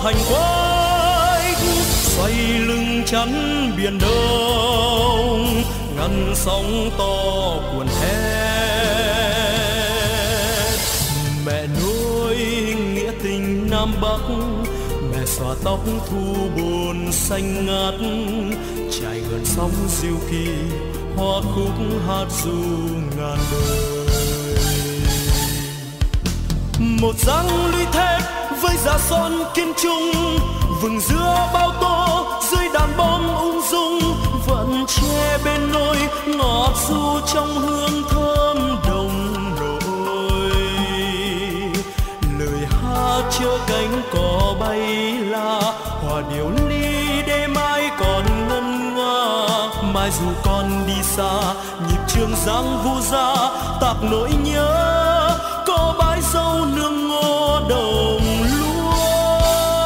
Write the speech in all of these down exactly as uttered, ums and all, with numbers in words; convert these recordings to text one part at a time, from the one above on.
thành quách, xoay lưng chắn biển đông, ngăn sóng to cuồn hét. Mẹ nuôi nghĩa tình Nam Bắc, mẹ xõa tóc thu buồn xanh ngát, trải gần sóng diêu kỳ, hoa khúc hát ru ngàn đời. Một dáng lũy thép với giá son kiên trung, vừng giữa bao tố dưới đàn bom ung dung, vẫn che bên nôi ngọt du trong hương thơm đồng nổi. Lời hát chứa cánh cò bay la, hòa điệu ly đêm mai còn ngân nga. Mai dù con đi xa, nhịp trường giang vu ra tạc nỗi nhớ, có bãi dâu nương ngô đồng lúa.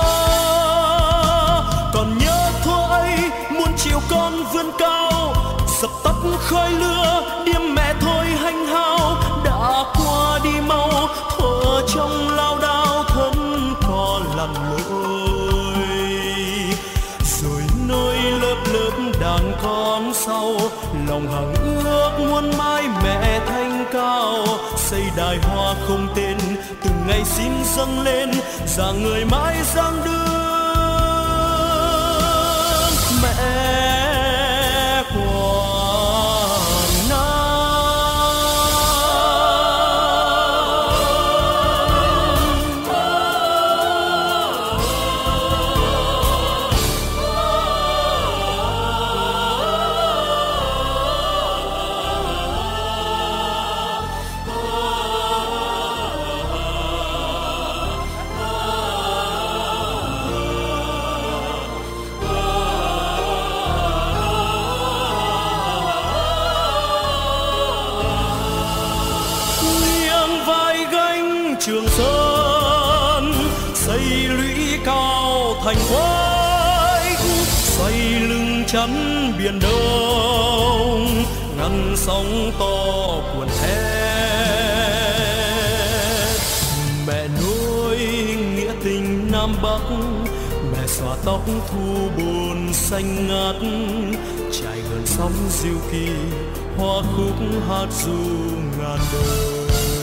Còn nhớ thuở ấy muôn chiều con vươn cao, dập tắt khói lửa điềm mẹ thôi hanh hao. Đã qua đi mau thuở trong lao đao, thân có lặn lội. Rồi nối lớp lớp đàn con sau, lòng hằng ước muôn mai mẹ thanh cao. Xây đài hoa không tên, từng ngày xin dâng lên, dạng người mãi giang đưa mẹ Quảng Nam. Trường Sơn xây lũy cao thành quách, xoay lưng chắn biển đông, ngăn sóng to cuồn hét. Mẹ nuôi nghĩa tình Nam Bắc, mẹ xõa tóc thu buồn xanh ngát, trải gần sóng diêu kỳ, hoa khúc hát ru ngàn đời.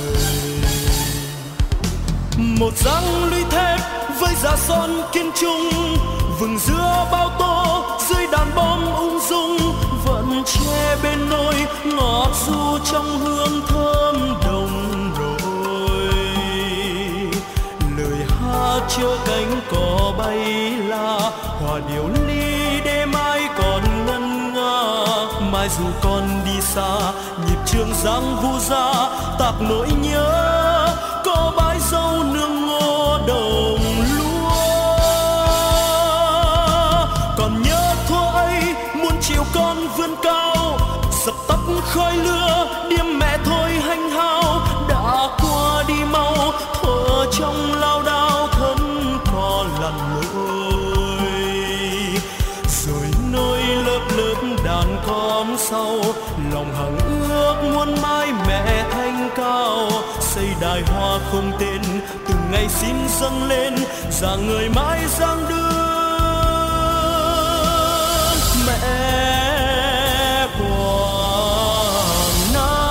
Một dáng lũy thép với giá son kiên trung, vừng giữa bao tố dưới đàn bom ung dung, vẫn che bên nôi ngọt du trong hương thơm đồng nổi. Lời hát chứa cánh cò bay la, hòa điệu ly đêm mai còn ngân nga. Mai dù con đi xa, nhịp trường giang vu ra tạc nỗi nhớ, có bãi dâu nương ngô đồng lúa. Còn nhớ thuở ấy muôn chiều con vươn cao, dập tắt khói lửa điềm mẹ thôi hanh hao. Đã qua đi mau thuở trong lao đao, thân có lặn lội. Rồi nối lớp lớp đàn con sau, lòng hằng ước muôn mai mẹ thanh cao. Xây đài hoa không tên, từng ngày xin dâng lên, dạng người mãi giang đưa mẹ Quảng Nam.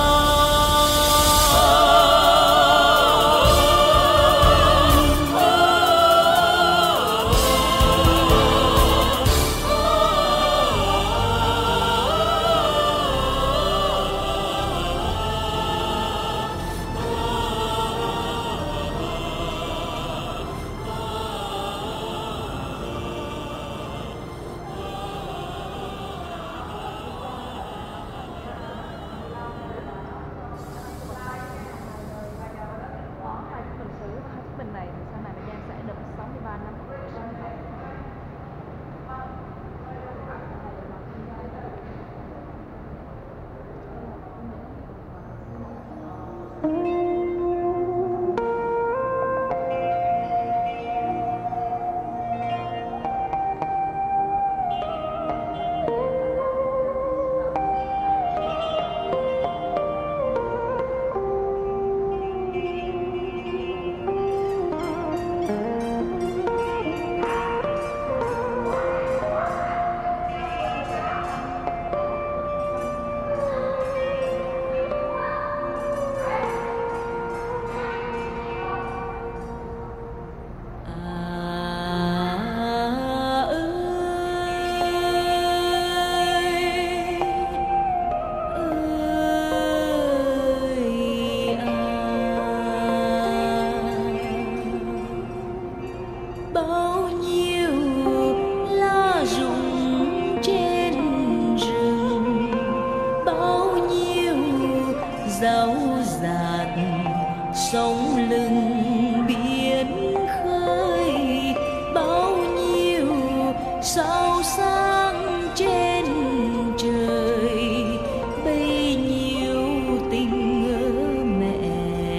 bao nhiêu lá rụng trên rừng, bao nhiêu dấu dạt sóng lưng biển khơi, bao nhiêu sao sáng trên trời, bấy nhiêu tình mẹ.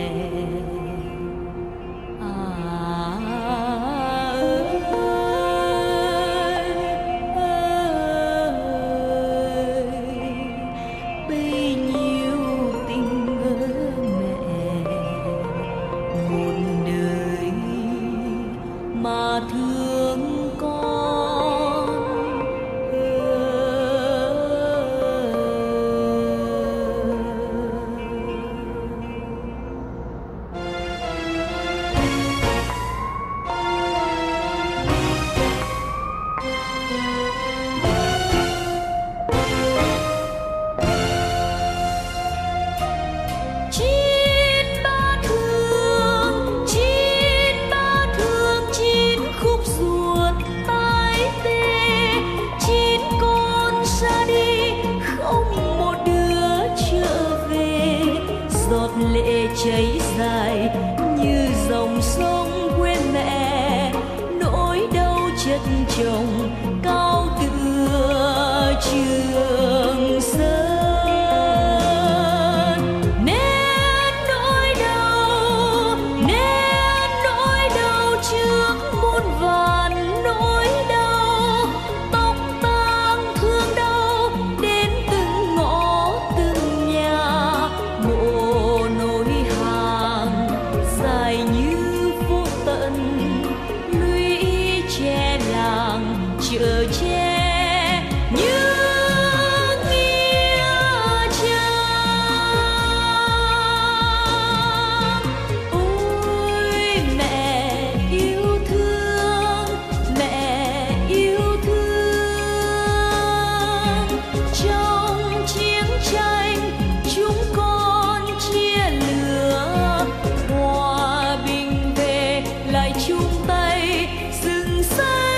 À ơi, ơi, bấy nhiêu tình mẹ, một đời mà thương con. Chín ba thương, chín ba thương, chín khúc ruột tái tê, chín con xa đi không một đứa trở về, giọt lệ chảy dài như dòng sông quên mẹ, nỗi đau chất chồng cao tựa Trường Sơn. Nén nỗi đau, nén nỗi đau trước muôn vàn nỗi đau, tóc tang thương đau đến từng ngõ từng nhà, mộ nối hàng dài như vô tận, lũy tre làng chợ tre như nghĩa trang. Ôi mẹ yêu thương, mẹ yêu thương, trong chiến tranh chúng con chia lửa, hòa bình về lại chung tay dựng xây.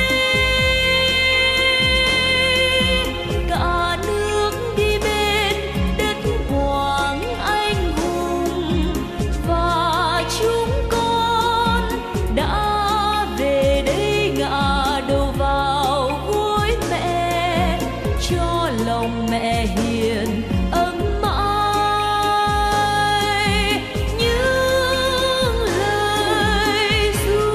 Cả nước đi bên đất Quảng anh hùng, và chúng con đã về đây ngả đầu vào gối mẹ, cho lòng mẹ hiền ấm ái những lời ru.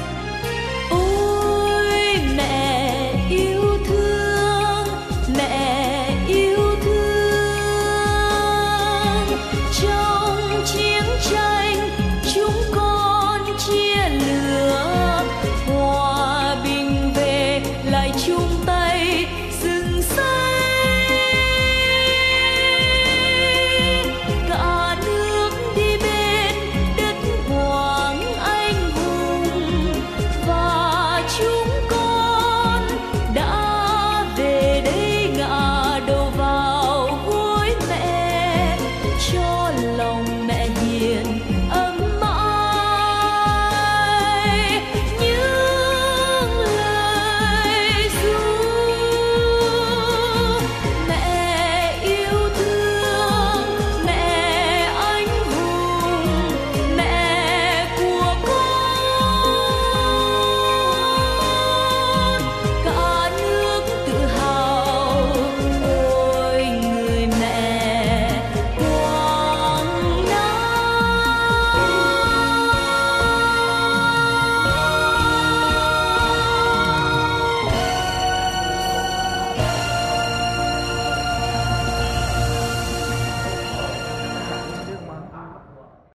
Ôi mẹ yêu thương, mẹ